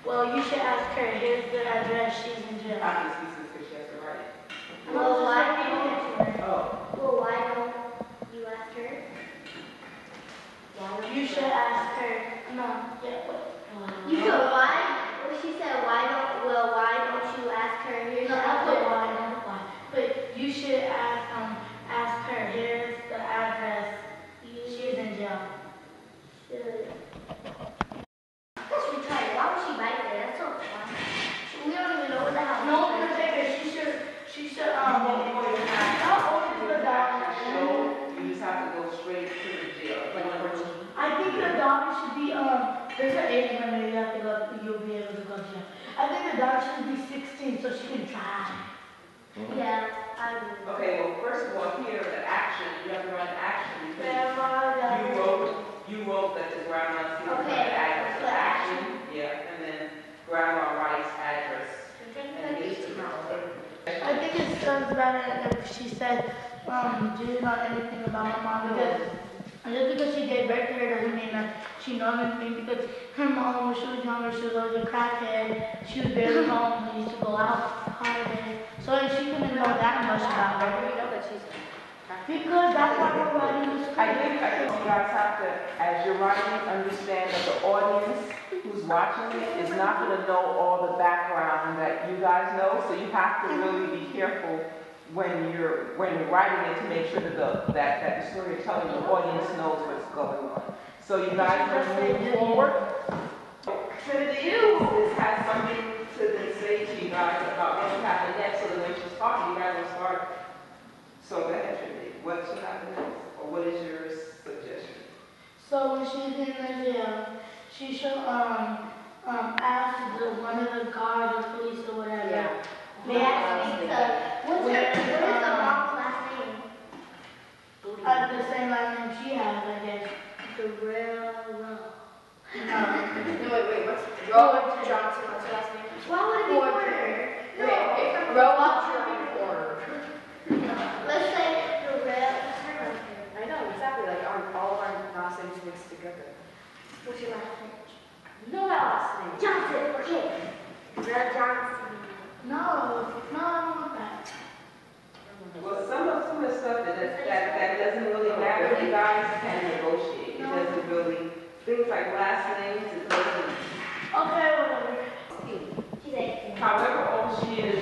Well, you should ask her. Here's the address. She's in jail. After the species because she has to write it. Well, why don't you ask her? you should ask her? No, yeah, wait. You said why? Well, she said why don't you ask her? Here's No, the that's address. the why, not the why. But you should ask her. Here's the address. She's in jail. That's retarded. Why would she bite there? That's so fun. We don't even know what the hell. No, because she should You just have to go straight to the jail. I think the dog should be, there's an age limit you have to go, you'll be able to go to jail. I think the dog should be 16 so she can drive. Yeah, I would. Okay, well, first of all, here, the action, you have to run the action. Grandma, You wrote that the grandma sees the address. Okay, The action, yeah, and then grandma writes address. And gives the I think it sounds better if she said, do you know anything about my mom? Because just because she gave birth to her doesn't mean that she knows anything. Because her mom, when she was younger, she was always a crackhead. She was barely home. We used to go out holiday. So she couldn't know that much about her. We know that she's Because that's why we're writing the script. I think you guys have to, as you're writing, understand that the audience who's watching it is not going to know all the background that you guys know, so you have to really be careful when you're writing it to make sure that the story you're telling the audience knows what's going on. So you guys are moving forward. Trinity has something to say to you guys about what should happen next, so that when she's talking, you guys will start. So go ahead, Trinity. What should happen next? Or what is your suggestion? So when she's in the jail, she should ask one of the guards or police or whatever. Yeah. They ask me to What is the mom's last name? the same last name she has, I guess. Darrell. No. No, wait, what's Rowan Johnson? What's her last name? Why would it be Porter? Wait, Rowan Porter. Let's say Darrell. I know, exactly, like all of our last names mixed together. What's your last name? No last name. Johnson. Okay. Darrell Johnson. No, I don't want that. Well, some of the stuff that doesn't really matter, you guys can negotiate. It doesn't really, things like last names, it doesn't. Okay, whatever. She's 18. However old she is,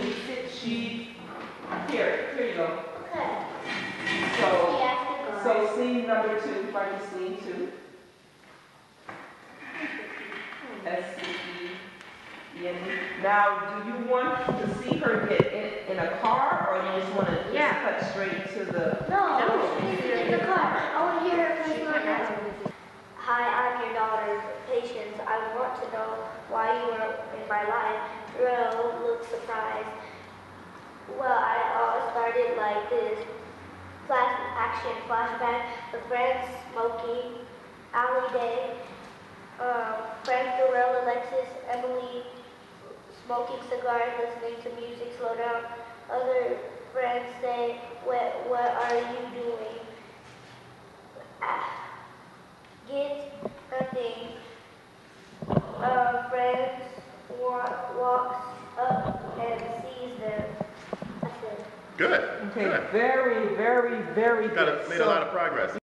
here you go. Okay. So, She asked the guard. so scene number 2, write scene 2. S-C-E-N-E. Now, do you want to see her get in a car, or you just want to just cut straight to the... No, she's in the car. I want to hear her personal. Hi, I'm your daughter, Patience. I want to know why you are in my life. Darrell looked surprised. Well, I all started like this. Action flashback. The friends smoking. Alley Day. Friends Darrell, Alexis, Emily smoking cigars, listening to music. Slow down. Other friends say, what are you doing? Get nothing. Friends walks up and sees them. That's it. Good. Okay, Good. very, very, very Made good. a lot of progress.